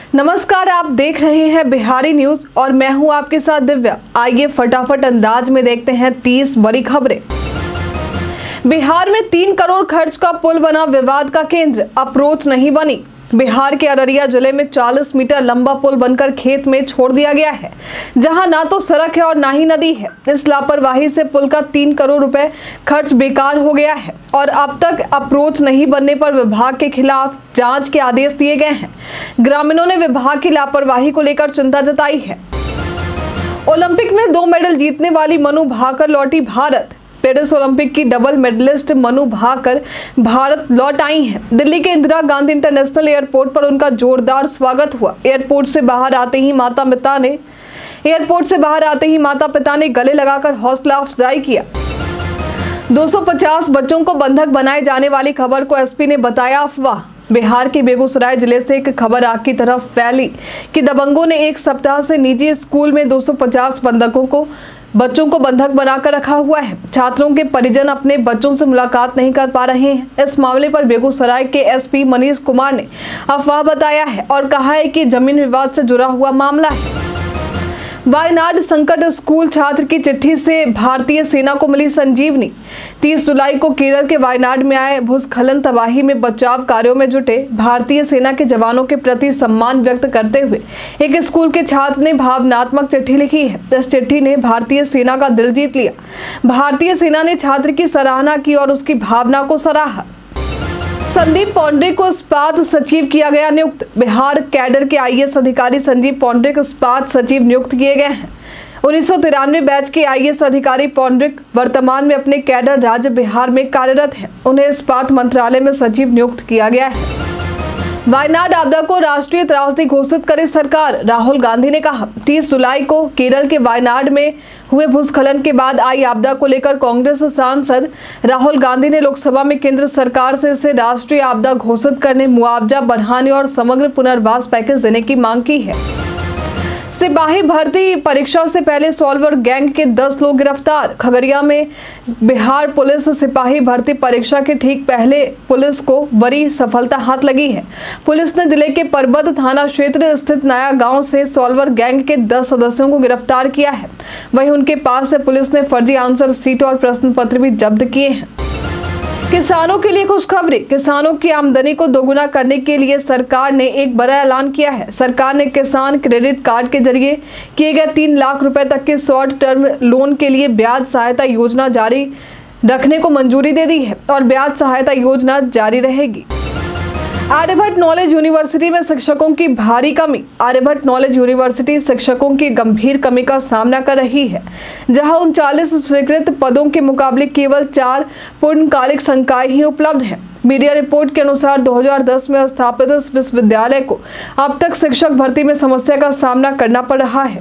नमस्कार, आप देख रहे हैं बिहारी न्यूज और मैं हूं आपके साथ दिव्या। आइए फटाफट अंदाज में देखते हैं 30 बड़ी खबरें। बिहार में 3 करोड़ खर्च का पुल बना विवाद का केंद्र, अप्रोच नहीं बनी। बिहार के अररिया जिले में 40 मीटर लंबा पुल बनकर खेत में छोड़ दिया गया है, जहां ना तो सड़क है और ना ही नदी है। इस लापरवाही से पुल का 3 करोड़ रुपए खर्च बेकार हो गया है और अब तक अप्रोच नहीं बनने पर विभाग के खिलाफ जांच के आदेश दिए गए हैं। ग्रामीणों ने विभाग की लापरवाही को लेकर चिंता जताई है। ओलंपिक में 2 मेडल जीतने वाली मनु भाकर लौटी भारत। पेरिस ओलंपिक की डबल मेडलिस्ट मनु भाकर भारत लौट आई हैं। दिल्ली के इंदिरा गांधी इंटरनेशनल एयरपोर्ट पर उनका जोरदार स्वागत हुआ। एयरपोर्ट से बाहर आते ही माता पिता ने गले लगाकर हौसला अफजाई किया। 250 बच्चों को बंधक बनाए जाने वाली खबर को एसपी ने बताया अफवाह। बिहार के बेगूसराय जिले से एक खबर आग की तरफ फैली कि दबंगों ने एक सप्ताह से निजी स्कूल में 250 बच्चों को बंधक बनाकर रखा हुआ है। छात्रों के परिजन अपने बच्चों से मुलाकात नहीं कर पा रहे हैं। इस मामले पर बेगूसराय के एसपी मनीष कुमार ने अफवाह बताया है और कहा है कि जमीन विवाद से जुड़ा हुआ मामला है। वायनाड संकट स्कूल छात्र की चिट्ठी से भारतीय सेना को मिली संजीवनी। 30 जुलाई को केरल के वायनाड में आए भूस्खलन तबाही में बचाव कार्यों में जुटे भारतीय सेना के जवानों के प्रति सम्मान व्यक्त करते हुए एक स्कूल के छात्र ने भावनात्मक चिट्ठी लिखी है। इस चिट्ठी ने भारतीय सेना का दिल जीत लिया। भारतीय सेना ने छात्र की सराहना की और उसकी भावना को सराहा। संदीप पौंड्रे को इस्पात सचिव किया गया नियुक्त। बिहार कैडर के आईएएस अधिकारी संदीप पौंड्रे को इस्पात सचिव नियुक्त किए गए हैं। 1993 बैच के आईएएस अधिकारी पौंड्रे वर्तमान में अपने कैडर राज्य बिहार में कार्यरत हैं। उन्हें इस्पात मंत्रालय में सचिव नियुक्त किया गया है। वायनाड आपदा को राष्ट्रीय त्रासदी घोषित करे सरकार, राहुल गांधी ने कहा। 30 जुलाई को केरल के वायनाड में हुए भूस्खलन के बाद आई आपदा को लेकर कांग्रेस सांसद राहुल गांधी ने लोकसभा में केंद्र सरकार से इसे राष्ट्रीय आपदा घोषित करने, मुआवजा बढ़ाने और समग्र पुनर्वास पैकेज देने की मांग की है। सिपाही भर्ती परीक्षा से पहले सॉल्वर गैंग के 10 लोग गिरफ्तार। खगड़िया में बिहार पुलिस सिपाही भर्ती परीक्षा के ठीक पहले पुलिस को बड़ी सफलता हाथ लगी है। पुलिस ने जिले के परबत थाना क्षेत्र स्थित नया गांव से सॉल्वर गैंग के 10 सदस्यों को गिरफ्तार किया है। वहीं उनके पास से पुलिस ने फर्जी आंसर शीट और प्रश्न पत्र भी जब्त किए हैं। किसानों के लिए खुशखबरी। किसानों की आमदनी को दोगुना करने के लिए सरकार ने एक बड़ा ऐलान किया है। सरकार ने किसान क्रेडिट कार्ड के जरिए किए गए 3 लाख रुपए तक के शॉर्ट टर्म लोन के लिए ब्याज सहायता योजना जारी रखने को मंजूरी दे दी है और ब्याज सहायता योजना जारी रहेगी। आर्यभट्ट नॉलेज यूनिवर्सिटी में शिक्षकों की भारी कमी। आर्यभट्ट नॉलेज यूनिवर्सिटी शिक्षकों की गंभीर कमी का सामना कर रही है, जहां 39 स्वीकृत पदों के मुकाबले केवल 4 पूर्णकालिक संकाय ही उपलब्ध हैं। मीडिया रिपोर्ट के अनुसार 2010 में स्थापित इस विश्वविद्यालय को अब तक शिक्षक भर्ती में समस्या का सामना करना पड़ रहा है।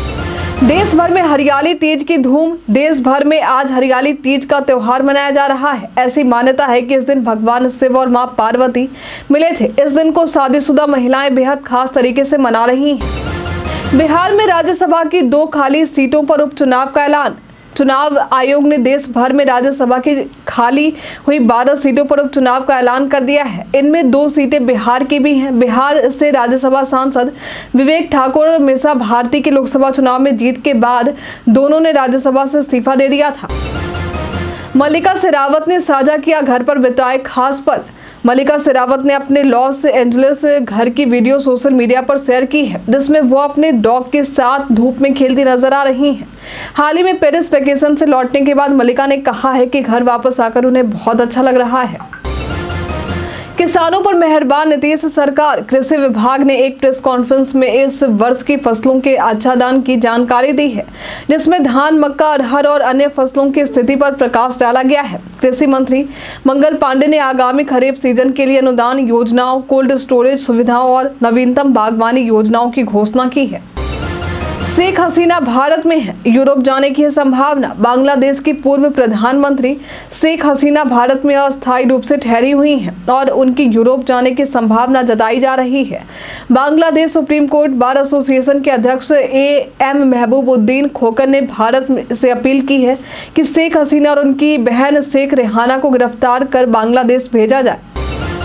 देश भर में हरियाली तीज की धूम। देश भर में आज हरियाली तीज का त्योहार मनाया जा रहा है। ऐसी मान्यता है कि इस दिन भगवान शिव और मां पार्वती मिले थे। इस दिन को शादीशुदा महिलाएं बेहद खास तरीके से मना रही हैं। बिहार में राज्यसभा की 2 खाली सीटों पर उपचुनाव का ऐलान। चुनाव आयोग ने देश भर में राज्यसभा की खाली हुई 12 सीटों पर उपचुनाव का ऐलान कर दिया है। इनमें 2 सीटें बिहार की भी हैं। बिहार से राज्यसभा सांसद विवेक ठाकुर और मीसा भारती के लोकसभा चुनाव में जीत के बाद दोनों ने राज्यसभा से इस्तीफा दे दिया था। मल्लिका शेरावत ने साझा किया घर पर बिताए खास पल। मल्लिका शेरावत ने अपने लॉस एंजलिस घर की वीडियो सोशल मीडिया पर शेयर की है, जिसमें वो अपने डॉग के साथ धूप में खेलती नजर आ रही हैं। हाल ही में पेरिस वेकेशन से लौटने के बाद मल्लिका ने कहा है कि घर वापस आकर उन्हें बहुत अच्छा लग रहा है। किसानों पर मेहरबान नीतीश सरकार। कृषि विभाग ने एक प्रेस कॉन्फ्रेंस में इस वर्ष की फसलों के आच्छादन की जानकारी दी है, जिसमें धान, मक्का, अरहर और अन्य फसलों की स्थिति पर प्रकाश डाला गया है। कृषि मंत्री मंगल पांडे ने आगामी खरीफ सीजन के लिए अनुदान योजनाओं, कोल्ड स्टोरेज सुविधाओं और नवीनतम बागवानी योजनाओं की घोषणा की है। शेख हसीना भारत में है, यूरोप जाने की है संभावना। बांग्लादेश की पूर्व प्रधानमंत्री शेख हसीना भारत में अस्थायी रूप से ठहरी हुई हैं और उनकी यूरोप जाने की संभावना जताई जा रही है। Bangladesh supreme court bar association के अध्यक्ष AM महबूबुद्दीन खोकन ने भारत से अपील की है कि शेख हसीना और उनकी बहन शेख रेहाना को गिरफ्तार कर बांग्लादेश भेजा जाए।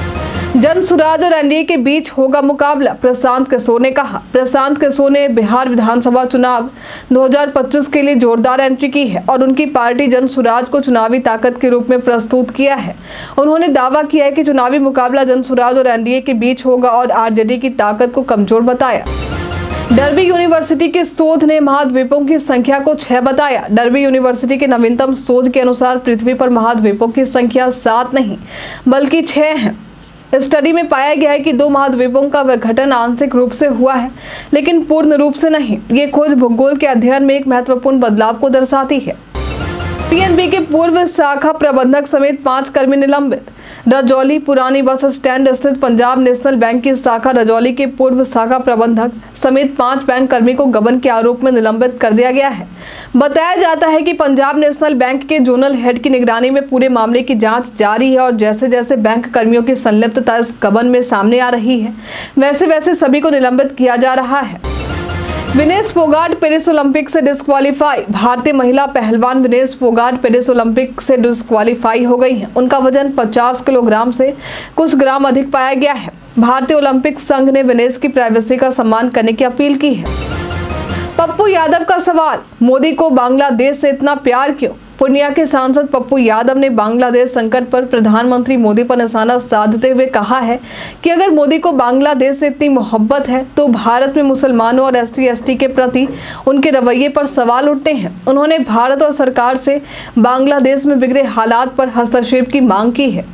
जनसुराज और एनडीए के बीच होगा मुकाबला, प्रशांत किशोर ने कहा। प्रशांत किशोर ने बिहार विधानसभा चुनाव 2025 के लिए जोरदार एंट्री की है और उनकी पार्टी जनसुराज को चुनावी ताकत के रूप में प्रस्तुत किया है। उन्होंने दावा किया है कि चुनावी मुकाबला जनसुराज और एनडीए के बीच होगा और आरजेडी की ताकत को कमजोर बताया। डर्बी यूनिवर्सिटी के शोध ने महाद्वीपों की संख्या को 6 बताया। डर्बी यूनिवर्सिटी के नवीनतम शोध के अनुसार पृथ्वी पर महाद्वीपों की संख्या 7 नहीं बल्कि 6 है। स्टडी में पाया गया है कि 2 महाद्वीपों का विघटन आंशिक रूप से हुआ है, लेकिन पूर्ण रूप से नहीं। ये खोज भूगोल के अध्ययन में एक महत्वपूर्ण बदलाव को दर्शाती है। पीएनबी के पूर्व शाखा प्रबंधक समेत 5 कर्मी निलंबित। रजौली पुरानी बस स्टैंड स्थित पंजाब नेशनल बैंक की शाखा रजौली के पूर्व शाखा प्रबंधक समेत 5 बैंक कर्मी को गबन के आरोप में निलंबित कर दिया गया है। बताया जाता है कि पंजाब नेशनल बैंक के जोनल हेड की निगरानी में पूरे मामले की जांच जारी है और जैसे जैसे बैंक कर्मियों की संलिप्तता इस गबन में सामने आ रही है, वैसे वैसे सभी को निलंबित किया जा रहा है। विनेश फोगाट पेरिस ओलंपिक से डिस्क्वालीफाई। भारतीय महिला पहलवान विनेश फोगाट पेरिस ओलंपिक से डिस्क्वालीफाई हो गई हैं। उनका वजन 50 किलोग्राम से कुछ ग्राम अधिक पाया गया है। भारतीय ओलंपिक संघ ने विनेश की प्राइवेसी का सम्मान करने की अपील की है। पप्पू यादव का सवाल, मोदी को बांग्लादेश से इतना प्यार क्यों? पूर्णिया के सांसद पप्पू यादव ने बांग्लादेश संकट पर प्रधानमंत्री मोदी पर निशाना साधते हुए कहा है कि अगर मोदी को बांग्लादेश से इतनी मोहब्बत है तो भारत में मुसलमानों और SC/ST के प्रति उनके रवैये पर सवाल उठते हैं। उन्होंने भारत और सरकार से बांग्लादेश में बिगड़े हालात पर हस्तक्षेप की मांग की है।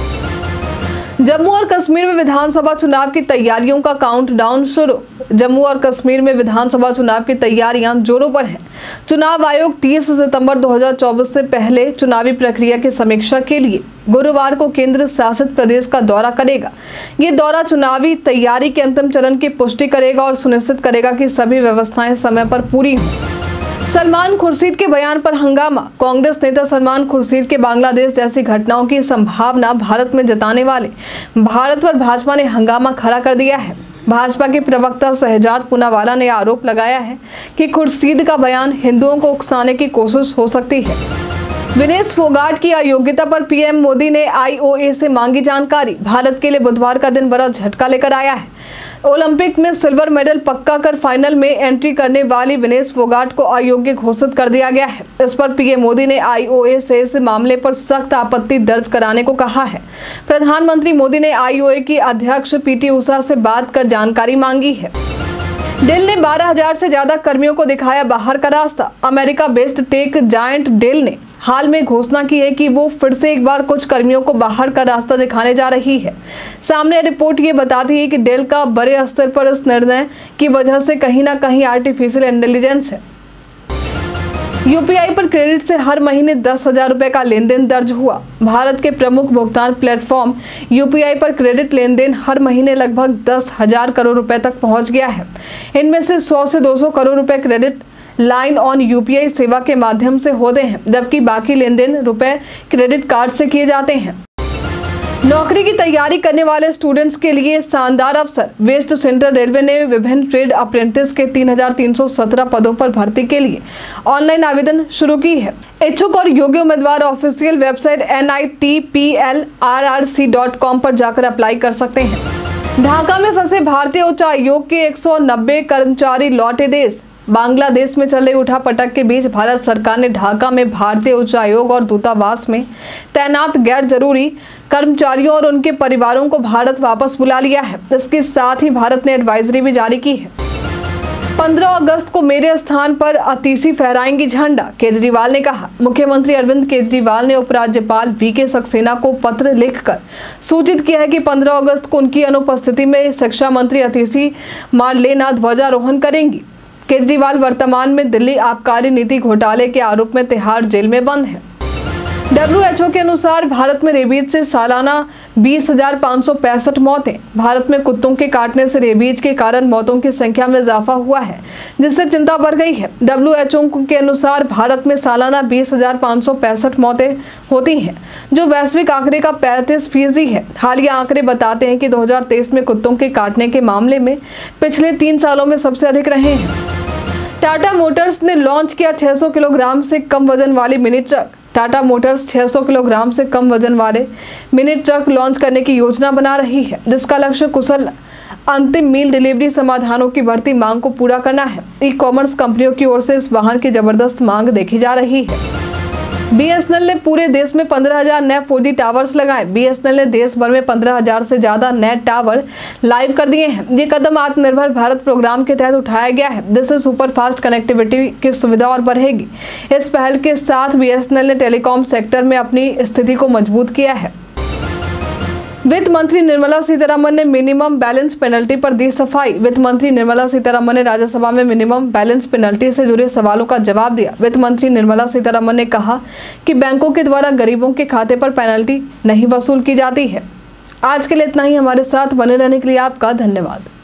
जम्मू और कश्मीर में विधानसभा चुनाव की तैयारियों का काउंटडाउन शुरू। जम्मू और कश्मीर में विधानसभा चुनाव की तैयारियां जोरों पर हैं। चुनाव आयोग 30 सितंबर 2024 से पहले चुनावी प्रक्रिया की समीक्षा के लिए गुरुवार को केंद्र शासित प्रदेश का दौरा करेगा। ये दौरा चुनावी तैयारी के अंतिम चरण की पुष्टि करेगा और सुनिश्चित करेगा कि सभी व्यवस्थाएं समय पर पूरी हों। सलमान खुर्शीद के बयान पर हंगामा। कांग्रेस नेता सलमान खुर्शीद के बांग्लादेश जैसी घटनाओं की संभावना भारत में जताने वाले भारत पर भाजपा ने हंगामा खड़ा कर दिया है। भाजपा के प्रवक्ता शहजाद पूनावाला ने आरोप लगाया है कि खुर्शीद का बयान हिंदुओं को उकसाने की कोशिश हो सकती है। विनेश फोगाट की अयोग्यता पर पीएम मोदी ने IOA से मांगी जानकारी। भारत के लिए बुधवार का दिन बड़ा झटका लेकर आया है। ओलंपिक में सिल्वर मेडल पक्का कर फाइनल में एंट्री करने वाली विनेश फोगाट को अयोग्य घोषित कर दिया गया है। इस पर पीएम मोदी ने IOA से इस मामले पर सख्त आपत्ति दर्ज कराने को कहा है। प्रधानमंत्री मोदी ने IOA की अध्यक्ष PT उषा से बात कर जानकारी मांगी है। डेल ने 12,000 से ज्यादा कर्मियों को दिखाया बाहर का रास्ता। America based tech giant Dell ने हाल में घोषणा की है कि वो फिर से एक बार कुछ कर्मियों को बाहर का रास्ता दिखाने जा रही है। सामने रिपोर्ट ये बताती है कि डेल का बड़े स्तर पर इस निर्णय की वजह से कहीं ना कहीं आर्टिफिशियल इंटेलिजेंस है। UPI पर क्रेडिट से हर महीने 10,000 रुपए का लेन देन दर्ज हुआ। भारत के प्रमुख भुगतान प्लेटफॉर्म UPI पर क्रेडिट लेन देन हर महीने लगभग 10,000 करोड़ रुपए तक पहुंच गया है। इनमें से 100 से 200 करोड़ रुपए क्रेडिट लाइन ऑन UPI सेवा के माध्यम से होते हैं, जबकि बाकी लेन देन रुपए क्रेडिट कार्ड से किए जाते हैं। नौकरी की तैयारी करने वाले स्टूडेंट्स के लिए शानदार अवसर। वेस्ट सेंट्रल रेलवे ने विभिन्न ट्रेड अप्रेंटिस के 3,317 पदों पर भर्ती के लिए ऑनलाइन आवेदन शुरू की है। इच्छुक और योग्य उम्मीदवार ऑफिशियल वेबसाइट NITPLRRC.com पर जाकर अप्लाई कर सकते हैं। ढाका में फंसे भारतीय उच्चायोग के 190 कर्मचारी लौटे देश। बांग्लादेश में चले उठापटक के बीच भारत सरकार ने ढाका में भारतीय उच्चायोग और दूतावास में तैनात गैर जरूरी कर्मचारियों और उनके परिवारों को भारत वापस बुला लिया है। इसके साथ ही भारत ने एडवाइजरी भी जारी की है। 15 अगस्त को मेरे स्थान पर अतिथि फहराएंगी झंडा, केजरीवाल ने कहा। मुख्यमंत्री अरविंद केजरीवाल ने उपराज्यपाल VK सक्सेना को पत्र लिखकर सूचित किया है कि 15 अगस्त को उनकी अनुपस्थिति में शिक्षा मंत्री अतिथि मार्लेना ध्वजारोहण करेंगी। केजरीवाल वर्तमान में दिल्ली आबकारी नीति घोटाले के आरोप में तिहाड़ जेल में बंद है। WHO के अनुसार भारत में रेबीज से सालाना 20,565 मौतें। भारत में कुत्तों के काटने से रेबीज के कारण मौतों की संख्या में इजाफा हुआ है, जिससे चिंता बढ़ गई है। WHO के अनुसार भारत में सालाना 20,565 मौतें होती हैं, जो वैश्विक आंकड़े का 35% है। हालिया आंकड़े बताते हैं कि 2023 में कुत्तों के काटने के मामले में पिछले 3 सालों में सबसे अधिक रहे हैं। टाटा मोटर्स ने लॉन्च किया 600 किलोग्राम से कम वजन वाली mini truck. Tata Motors 600 kilogram से कम वजन वाले मिनी ट्रक लॉन्च करने की योजना बना रही है, जिसका लक्ष्य कुशल अंतिम मील डिलीवरी समाधानों की बढ़ती मांग को पूरा करना है। ई कॉमर्स कंपनियों की ओर से इस वाहन की जबरदस्त मांग देखी जा रही है। BSNL ने पूरे देश में 15,000 नए 4G टावर्स लगाए। BSNL ने देश भर में 15,000 से ज्यादा नए टावर लाइव कर दिए हैं। ये कदम आत्मनिर्भर भारत प्रोग्राम के तहत उठाया गया है, जिससे सुपर फास्ट कनेक्टिविटी की सुविधा और बढ़ेगी। इस पहल के साथ BSNL ने टेलीकॉम सेक्टर में अपनी स्थिति को मजबूत किया है। वित्त मंत्री निर्मला सीतारमण ने मिनिमम बैलेंस पेनल्टी पर दी सफाई। वित्त मंत्री निर्मला सीतारमण ने राज्यसभा में मिनिमम बैलेंस पेनल्टी से जुड़े सवालों का जवाब दिया। वित्त मंत्री निर्मला सीतारमण ने कहा कि बैंकों के द्वारा गरीबों के खाते पर पेनल्टी नहीं वसूल की जाती है। आज के लिए इतना ही। हमारे साथ बने रहने के लिए आपका धन्यवाद।